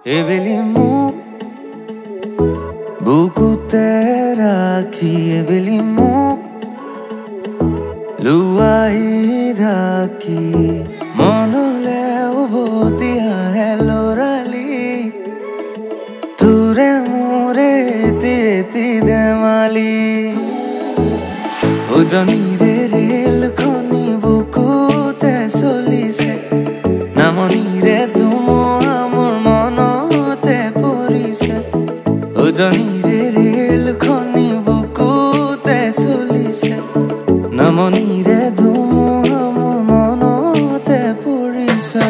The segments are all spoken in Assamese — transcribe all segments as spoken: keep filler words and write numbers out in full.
এবেলি মোক বুকুতে ৰাখি এবেলি মোক লুৱাই ঢাকি মনলে উভতি আহে লৰালি তোৰে মোৰে তেতি দেমালি উজনিৰে ৰেলখনি বুকুতে চলিছে নামনিৰে ধুমুহা মোৰ মনতে পৰিছে উজনিৰে ৰেলখনি বুকুতে চলিছে নামনিৰে ধুমুহা মোৰ মনতে পৰিছে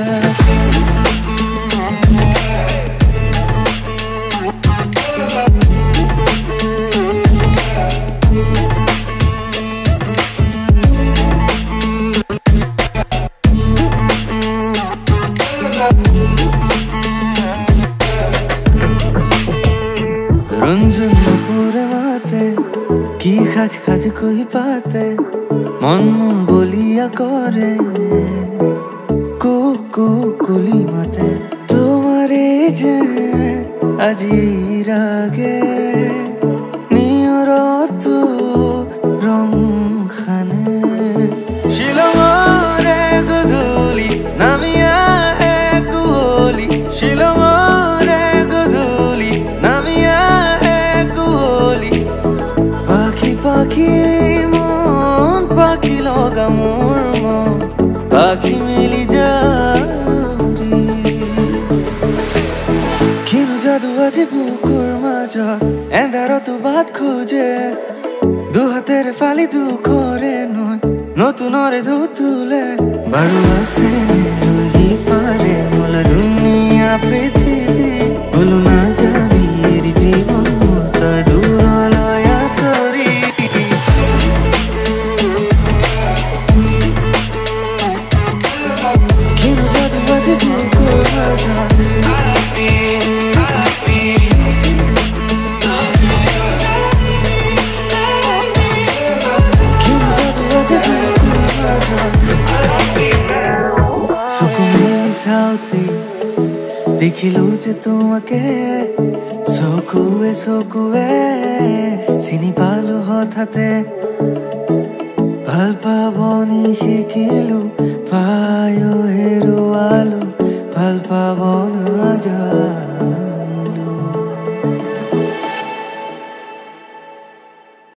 রঞ্জন পুরে মাতে কি খাজ খাজ কই পাতে মন মন বলিয়া করে কু কু কুলি মাতে তোমারে যে আজি রাগে নিয়র তু রং খানে শিলমরে গধুলি নামিয়া কুলি শিলমরে গধুলি নামিয়া কুলি পাখি পাখি মন পাখি লগা মোর মন পাখি মিলি যাউরি কিনো জাদু আজি বুকুর মাজত এন্ধাৰত বাট খোজে দুহাতেৰে ফালি দুখৰে নয় নতুনৰে ধুতুলে বাৰু আছে ৰহি পাৰে মোল দুনিয়া পৃথিৱী বলো না যাবি এৰি জীৱন মোৰ তই দূৰলৈ আঁতৰি কিনো যাদু আজি বুকুৰ মাজত সাউতে দেখিলো যে তোমাকে চকুৱে চকুৱে চিনি পালো হঠাতে ভাল পাবনি শিকিলো পায়ো হেৰুৱালো ভাল পাব নাযায়